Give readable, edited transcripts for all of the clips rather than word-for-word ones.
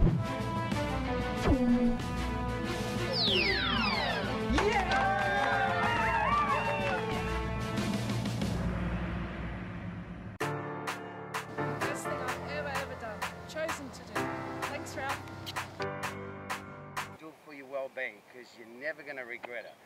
Best thing I've ever done. Chosen to do. Thanks, Ralph. Do it for your well-being, because you're never going to regret it.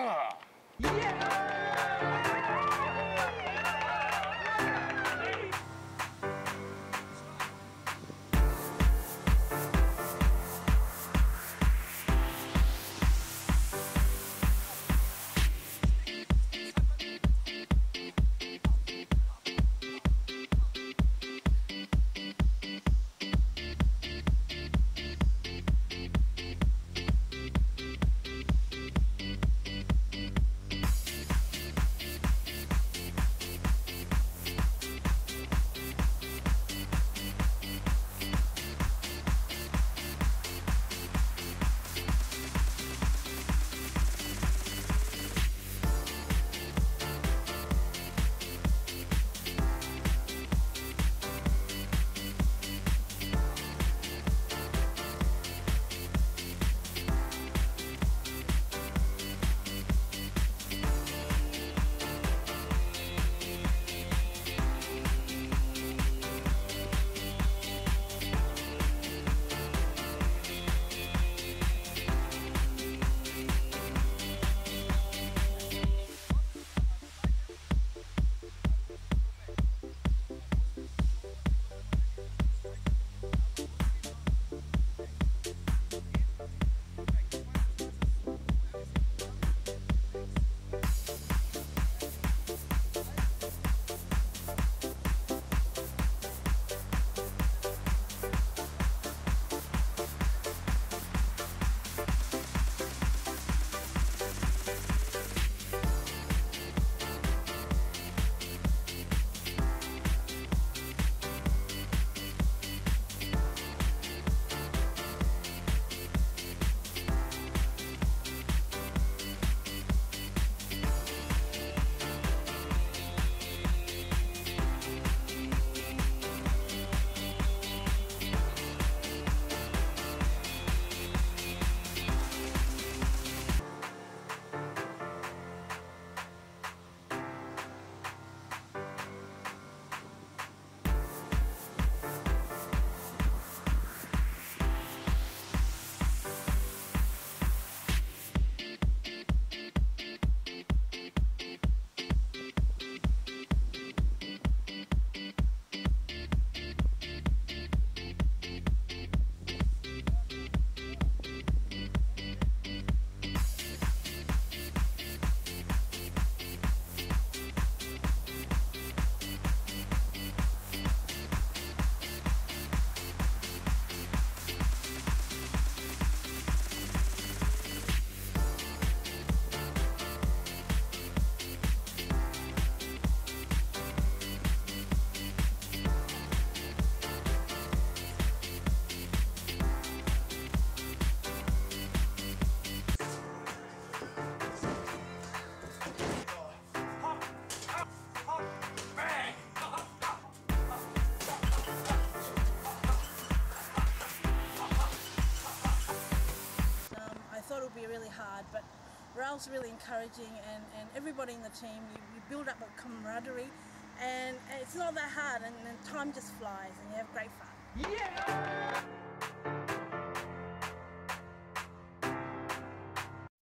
I thought it would be really hard, but Ralph's really encouraging, and everybody in the team, you build up a camaraderie, and it's not that hard, and time just flies and you have great fun. Yeah!